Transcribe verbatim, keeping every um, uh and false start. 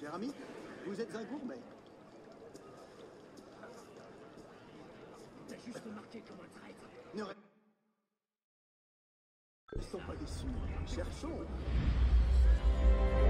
cher ami. Vous êtes un gourmet. T'as juste marqué comme un traître. Ne restons pas déçus. Cherchons.